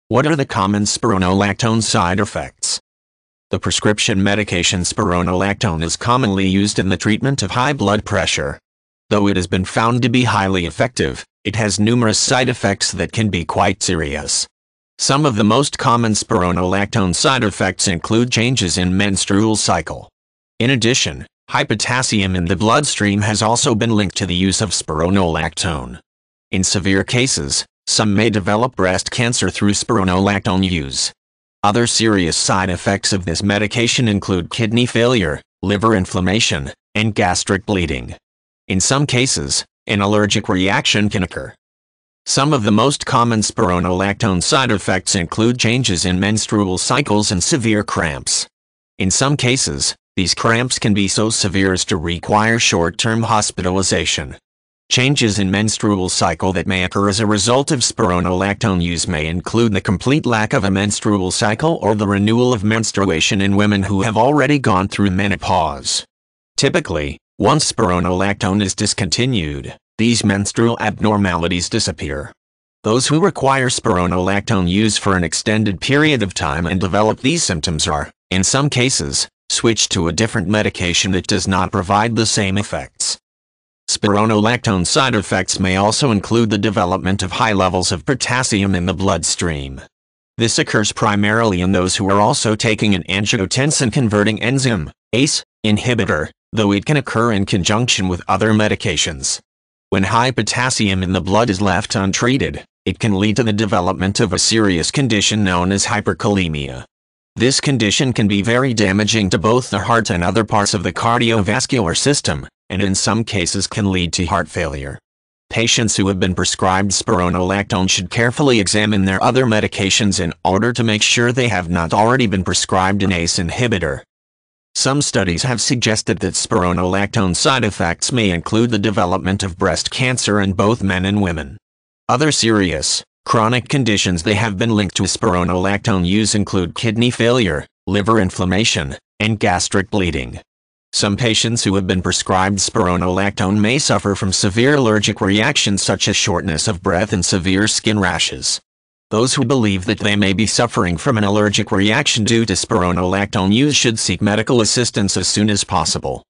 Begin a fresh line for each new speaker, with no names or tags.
What are the common spironolactone side effects? The prescription medication spironolactone is commonly used in the treatment of high blood pressure. Though it has been found to be highly effective, it has numerous side effects that can be quite serious. Some of the most common spironolactone side effects include changes in menstrual cycle. In addition, high potassium in the bloodstream has also been linked to the use of spironolactone. In severe cases, some may develop breast cancer through spironolactone use. Other serious side effects of this medication include kidney failure, liver inflammation, and gastric bleeding. In some cases, an allergic reaction can occur. Some of the most common spironolactone side effects include changes in menstrual cycles and severe cramps. In some cases, these cramps can be so severe as to require short-term hospitalization. Changes in menstrual cycle that may occur as a result of spironolactone use may include the complete lack of a menstrual cycle or the renewal of menstruation in women who have already gone through menopause. Typically, once spironolactone is discontinued, these menstrual abnormalities disappear. Those who require spironolactone use for an extended period of time and develop these symptoms are, in some cases, switched to a different medication that does not provide the same effects. Spironolactone side effects may also include the development of high levels of potassium in the bloodstream. This occurs primarily in those who are also taking an angiotensin-converting enzyme, ACE, inhibitor, though it can occur in conjunction with other medications. When high potassium in the blood is left untreated, it can lead to the development of a serious condition known as hyperkalemia. This condition can be very damaging to both the heart and other parts of the cardiovascular system, and in some cases can lead to heart failure. Patients who have been prescribed spironolactone should carefully examine their other medications in order to make sure they have not already been prescribed an ACE inhibitor. Some studies have suggested that spironolactone side effects may include the development of breast cancer in both men and women. Other serious, chronic conditions that have been linked to spironolactone use include kidney failure, liver inflammation, and gastric bleeding. Some patients who have been prescribed spironolactone may suffer from severe allergic reactions such as shortness of breath and severe skin rashes. Those who believe that they may be suffering from an allergic reaction due to spironolactone use should seek medical assistance as soon as possible.